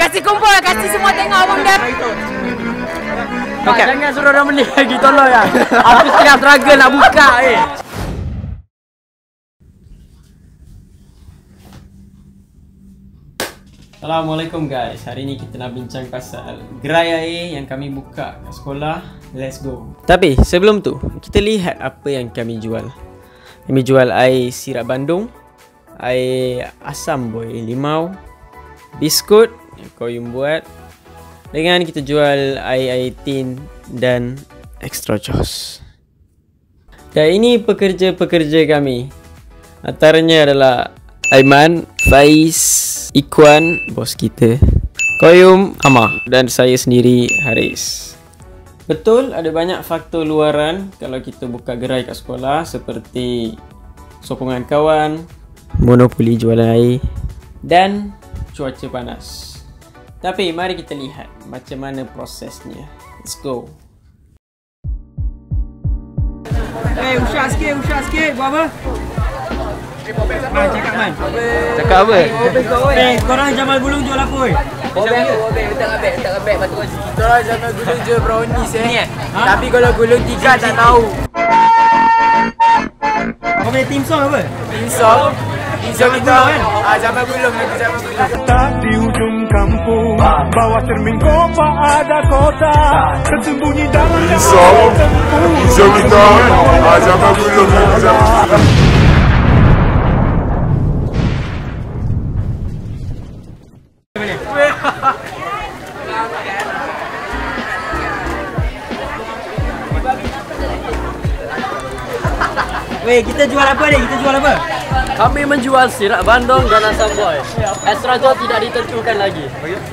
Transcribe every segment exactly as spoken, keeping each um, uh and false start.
Kasih kumpul, kasih semua tengok abang Dap. Pak, jangan suruh orang beli lagi, tolong ya. Aku tengah struggle nak buka eh. Assalamualaikum guys. Hari ni kita nak bincang pasal gerai air yang kami buka kat sekolah. Let's go. Tapi sebelum tu, kita lihat apa yang kami jual. Kami jual air sirap Bandung, air asam boy limau, biskut yang Koyum buat, dengan kita jual air-air tin dan extra jos. Dan ini pekerja-pekerja kami. Antaranya adalah Aiman, Faiz, Ikwan, bos kita, Koyum, Amah, dan saya sendiri, Haris. Betul, ada banyak faktor luaran kalau kita buka gerai kat sekolah, seperti sokongan kawan, monopoli jualan air, dan cuaca panas. Tapi mari kita lihat macam mana prosesnya. Let's go. Eh, hey, usah sikit, usah sikit. Buat apa? Man, cakap Man. Cakap apa? Eh, korang Jamal Gulung jual apa weh? Obek aku, obek, letak abek, letak abek batu gaji. Kita orang Jamal Gulung jual brownies eh. Ha? Tapi kalau gulung tiga tak tahu. Kau punya team song apa? Team song. Team song kita kan? Ah, Jamal Gulung, lagi Jamal Gulung. Di ujung kampung, bawah cermin kota ada kota, tersembunyi dalam dalam tempur. Team song kita kan? Ah, Jamal Gulung, lagi Jamal Gulung. Weh, kita jual apa ni? Kita jual apa? Kami menjual sirap Bandung dan asam boy. Extra jos tidak ditentukan lagi.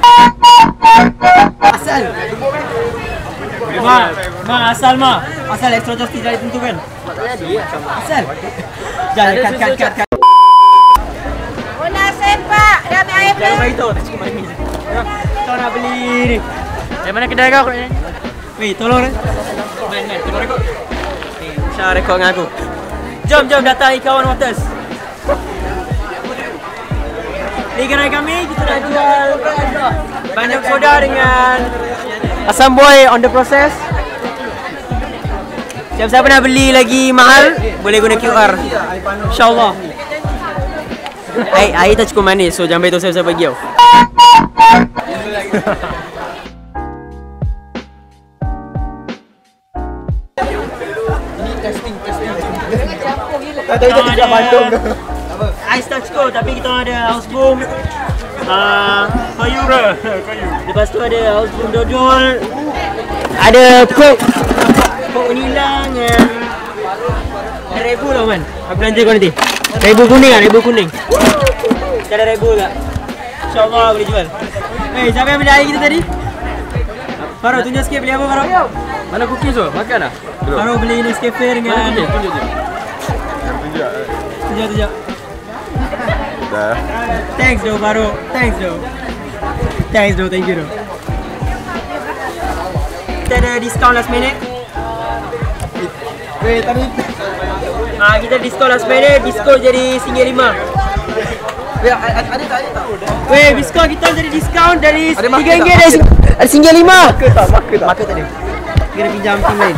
Asal. Ma, ma asal ma. Asal extra jos tidak ditentukan. Asal. Jangan kat kat kat kat. Guna sepak, dah ambil air Jangan bagi tahu, tak cukup main ni. Kau nak beli ni. Yang mana kedai kau ni? Weh, tolong ni. Man, man, tolong rekod. Eh, Usha rekod dengan aku. Jom, jom datang Ikawan Waters. Ni gerai kami, kita nak jual banyak soda dengan Asam boy on the process. siapa-siapa nak beli lagi mahal, boleh guna Q R. InsyaAllah. Air, air tak cukup manis, so jangan beritahu siapa-siapa pergi tau. Tak tahu kita tidak Bandung ke? Ais tak cukup, tapi kita ada house boom, uh, kayu, lepas tu ada house boom dodol, ada coke, coke vanilla dengan Red Bull lah man. Aku belanja kau nanti. Red Bull kuning lah, Red Bull kuning. Kita ada Red Bull tak? InsyaAllah boleh jual. Eh, siapa yang beli air kita tadi? Farouk, tunjuk sikit beli apa Farouk? Mana cookies tu? Makan dah? Farouk beli Nescafe dengan... Tunjuk, tunjuk je. Tunjuk, tunjuk. Dah. Thanks doh Farouk. Thanks doh. Thanks doh, thank you doh. Kita ada diskaun last minute. Weh, tadi. Ah, kita diskaun last minute, diskaun jadi singgah lima. Weh, ada tak ada tak? Weh, diskaun kita jadi diskaun dari Ada marker tiga ringgit tak? dari ada singgah lima. Marker tak? Marker tak? Marker tak ada. Kira pinjam tim lain.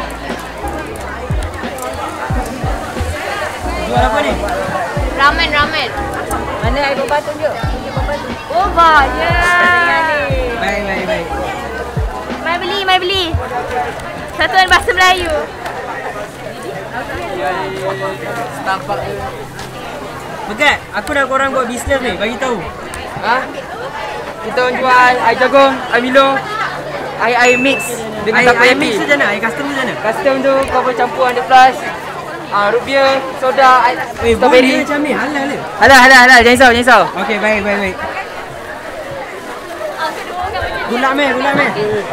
Jual apa ni? Ramen, ramen. Mana air boba tunjuk? Boba, ya. Baik, baik, baik. Mai beli, mai beli. Satuan bahasa Melayu. Nampak. Begat, aku dah korang buat bisnes ni, bagi tahu. Ha? Kita jual air jagung, air Milo, air air mix dengan Air, air takoyaki. mix macam mana? Air custom macam mana? Custom tu kau boleh campur one hundred plus. Ah, root beer, soda, air Eh, strawberry. boleh macam ni, halal le. Halal, halal, halal. Jangan risau, jangan risau. Okey, baik, baik, baik. Gulak meh, gulak meh.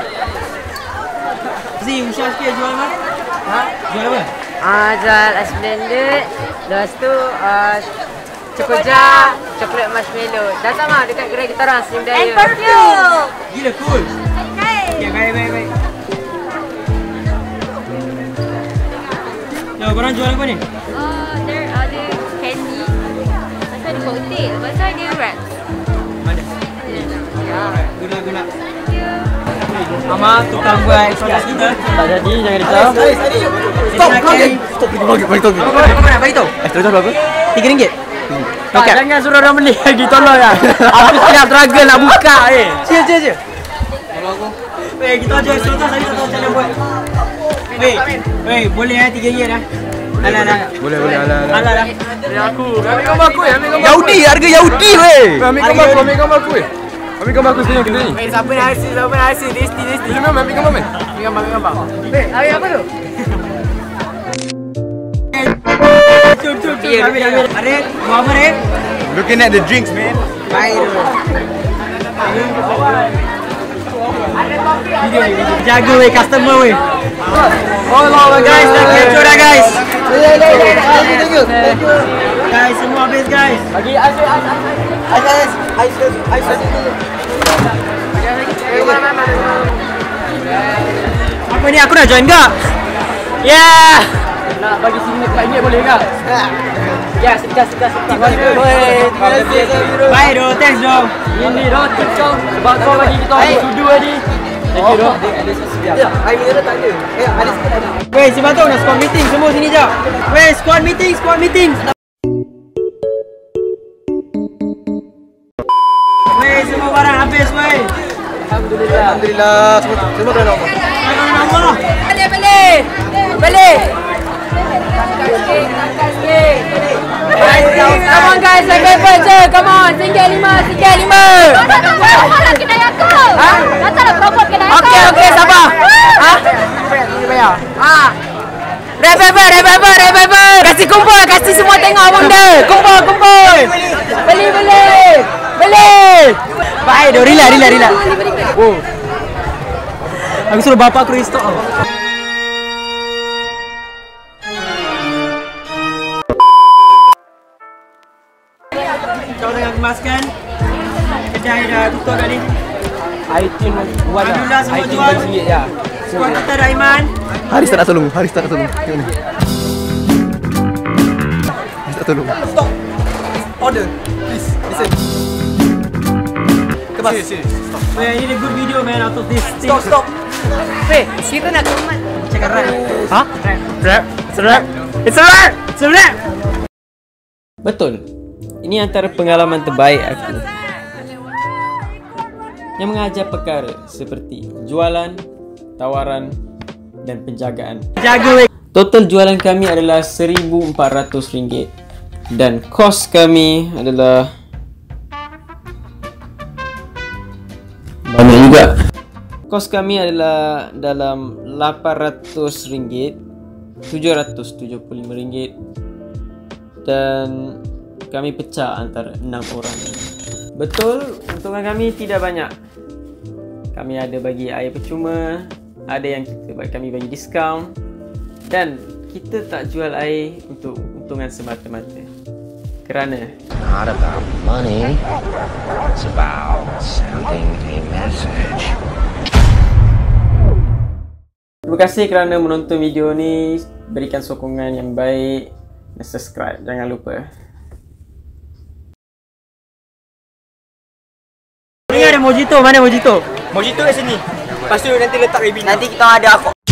Zee, Usha sikit jual apa? Ha? Jual apa? Ah, jual ice blended. Lepas tu uh, Cokoja, coklat marshmallow. Datang lah dekat gerai kita orang, Slim Daya. And perfume. Gila, cool. Okay, baik, baik, baik. Yo, korang jual apa ni? Uh, there ada candy. Lepas tu ada cocktail. Lepas tu ada wraps. Mana? Ya. Guna-guna. Mama tukang buat ekspres kita. Tak jadi, jangan risau. Stop, bagi. Stop, bagi, bagi tahu. Berapa bagi tahu? Eh, terus berapa? tiga ringgit. Tak, jangan suruh orang beli lagi, tolong ya. Aku tengah struggle nak buka eh. Cia, cia, cia. Weh, kita aja contoh saya tak tahu cara buat. Weh, weh, boleh eh tiga ringgit dah. Alah, alah. Boleh, boleh. Alah, alah. Alah, alah. Aku, ambil gambar aku ya, ambil gambar. Yahudi, harga Yahudi weh. Ambil gambar aku, ambil gambar aku weh. Ambil gambar aku sini, kita ni. Eh, siapa nak hasil, siapa nak hasil, Desti, Desti. Ini memang ambil gambar men. Ambil gambar, ambil gambar. Eh, ambil apa tu? Cuk, cuk, cuk. Ambil, ambil. Arif, mau apa Arif? Looking at the drinks man. Baik. Jago weh, customer weh. Oh, Allah guys, dah capture dah guys. Thank you. Guys, semua habis guys. Bagi ais, ais, ais. Ais, ais, ais, ais. Apa ni, aku nak join ke? Yeah. Nak bagi sini empat ringgit boleh ke? Ya, sedekah, sedekah, sedekah. Woi, terima kasih. Baik doh, thanks doh. Ini doh tip kau sebab kau bagi kita sudu tadi. Thank you doh. Ya, air mineral tak ada. Eh, ada sikit ada. Weh, si Batok nak squad meeting semua sini jap. Weh, squad meeting, squad meeting. Weh, semua barang habis weh. Alhamdulillah. Alhamdulillah, semua semua dah nama. Allah. Balik, balik. Balik. Come on guys, like paper je. Come on, singgah lima, singgah lima. Promote lah kedai aku. Ha? Datanglah promote kedai aku. Okey, okey, sabar. Ha? Bayar. Ha. Red paper, red paper, red paper. Kasih kumpul, kasih semua tengok abang dia. Kumpul, kumpul. Beli, beli. Beli. Baik doh, relax, relax, relax. Oh. Aku suruh bapak aku restock. Kau tengah kemaskan. Kedai dah tutup tadi. Aitin buat dah. Alhamdulillah semua Aitin jual. bagi sikit ya. Squad kita dah Iman. Haris tak nak tolong, Haris tak nak tolong. Tengok ni. Haris tak tolong. Stop. Order. Please, listen. Kemas. Stop. Man, I need a good video man out of this thing. Stop, stop. Weh, kita nak kumat. Cakap rap. Ha? Rap. It's a rap. It's a rap. It's a rap. Betul. Ini antara pengalaman terbaik aku yang mengajar perkara seperti jualan, tawaran dan penjagaan. Jago weh. Total jualan kami adalah seribu empat ratus ringgit dan kos kami adalah banyak juga. Kos kami adalah dalam lapan ratus ringgit, tujuh ratus tujuh puluh lima ringgit dan kami pecah antara enam orang. Betul, untungan kami tidak banyak. Kami ada bagi air percuma, ada yang kita kami bagi diskaun dan kita tak jual air untuk untungan semata-mata. Kerana Not about money, it's about sending a message. terima kasih kerana menonton video ni. Berikan sokongan yang baik dan subscribe, jangan lupa. Ni ada mojito, mana mojito? Mojito kat sini. Lepas tu nanti letak ribena. Nanti kita ada aku.